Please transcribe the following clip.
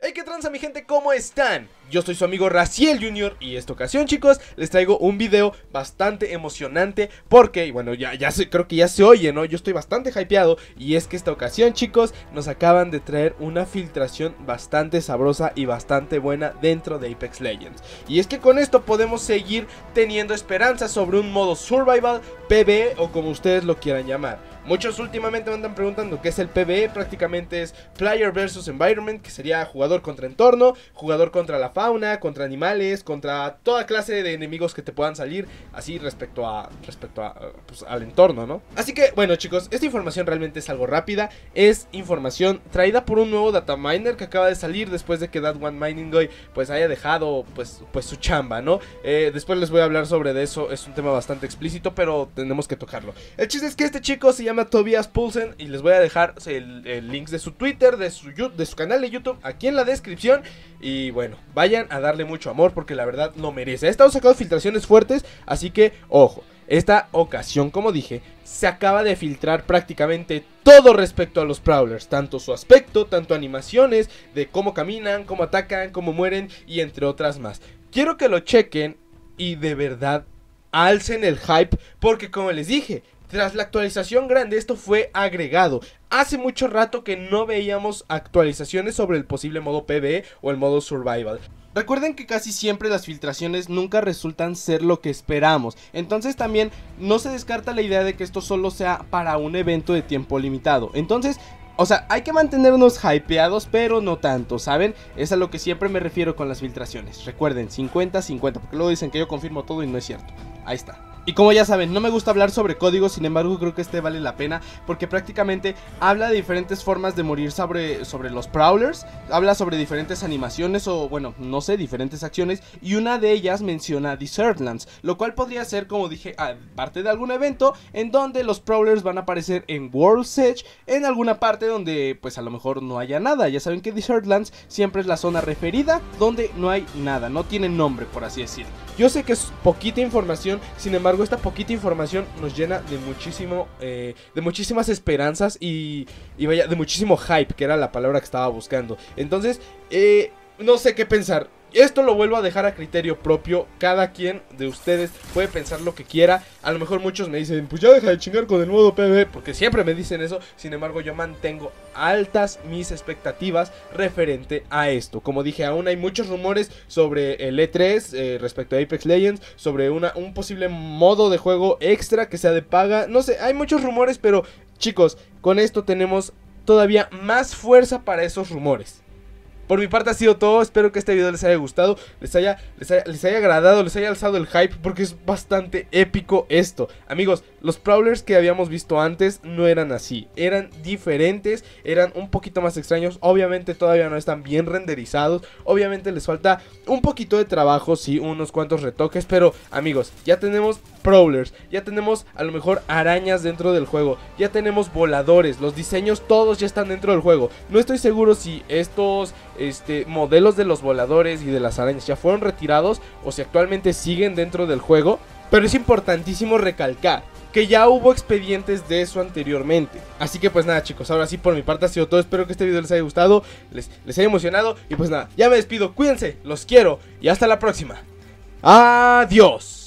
Hey, ¿qué tranza mi gente? ¿Cómo están? Yo soy su amigo Raciel Jr. y esta ocasión, chicos, les traigo un video bastante emocionante porque, y bueno, creo que ya se oye, ¿no? Yo estoy bastante hypeado y es que esta ocasión, chicos, nos acaban de traer una filtración bastante sabrosa y bastante buena dentro de Apex Legends. Y es que con esto podemos seguir teniendo esperanzas sobre un modo Survival, PvE o como ustedes lo quieran llamar. Muchos últimamente me andan preguntando qué es el PvE, prácticamente es Player versus Environment, que sería jugador contra entorno, jugador contra la fauna, contra animales, contra toda clase de enemigos que te puedan salir, así respecto a pues, al entorno, ¿no? Así que, bueno chicos, esta información realmente es algo rápida, es información traída por un nuevo dataminer que acaba de salir después de que That One Mining Guy pues haya dejado pues su chamba, ¿no? Después les voy a hablar sobre de eso, es un tema bastante explícito, pero tenemos que tocarlo. El chiste es que este chico se llama Tobias Poulsen y les voy a dejar el links de su Twitter, de su canal de YouTube aquí en la descripción. Y bueno, vayan a darle mucho amor porque la verdad lo merece. Ha estado sacando filtraciones fuertes, así que ojo. Esta ocasión, como dije, se acaba de filtrar prácticamente todo respecto a los Prowlers, tanto su aspecto, tanto animaciones, de cómo caminan, cómo atacan, cómo mueren y entre otras más. Quiero que lo chequen y de verdad alcen el hype porque, como les dije, tras la actualización grande esto fue agregado. Hace mucho rato que no veíamos actualizaciones sobre el posible modo PvE o el modo Survival. Recuerden que casi siempre las filtraciones nunca resultan ser lo que esperamos. Entonces también no se descarta la idea de que esto solo sea para un evento de tiempo limitado. Entonces, o sea, hay que mantenernos hypeados, pero no tanto, ¿saben? Es a lo que siempre me refiero con las filtraciones. Recuerden, 50-50, porque luego dicen que yo confirmo todo y no es cierto. Ahí está. Y como ya saben, no me gusta hablar sobre códigos, sin embargo creo que este vale la pena porque prácticamente habla de diferentes formas de morir sobre los Prowlers, habla sobre diferentes animaciones o bueno, no sé, diferentes acciones y una de ellas menciona Desertlands, lo cual podría ser, como dije, parte de algún evento en donde los Prowlers van a aparecer en World's Edge, en alguna parte donde pues a lo mejor no haya nada. Ya saben que Desertlands siempre es la zona referida donde no hay nada, no tiene nombre, por así decirlo. Yo sé que es poquita información, sin embargo esta poquita información nos llena de muchísimas esperanzas y vaya, de muchísimo hype, que era la palabra que estaba buscando. Entonces, no sé qué pensar. Esto lo vuelvo a dejar a criterio propio. Cada quien de ustedes puede pensar lo que quiera. A lo mejor muchos me dicen, pues ya deja de chingar con el modo PvE, porque siempre me dicen eso. Sin embargo, yo mantengo altas mis expectativas referente a esto. Como dije, aún hay muchos rumores sobre el E3 respecto a Apex Legends, sobre un posible modo de juego extra que sea de paga. No sé, hay muchos rumores, pero chicos, con esto tenemos todavía más fuerza para esos rumores. Por mi parte ha sido todo, espero que este video les haya gustado, les haya agradado, les haya alzado el hype porque es bastante épico esto. Amigos, los Prowlers que habíamos visto antes no eran así, eran diferentes, eran un poquito más extraños, obviamente todavía no están bien renderizados, obviamente les falta un poquito de trabajo, sí, unos cuantos retoques, pero amigos, ya tenemos Prowlers, ya tenemos a lo mejor arañas dentro del juego, ya tenemos voladores, los diseños todos ya están dentro del juego. No estoy seguro si estos modelos de los voladores y de las arañas ya fueron retirados o si actualmente siguen dentro del juego, pero es importantísimo recalcar que ya hubo expedientes de eso anteriormente. Así que pues nada chicos, ahora sí por mi parte ha sido todo. Espero que este video les haya gustado, les haya emocionado y pues nada, ya me despido, cuídense, los quiero y hasta la próxima. Adiós.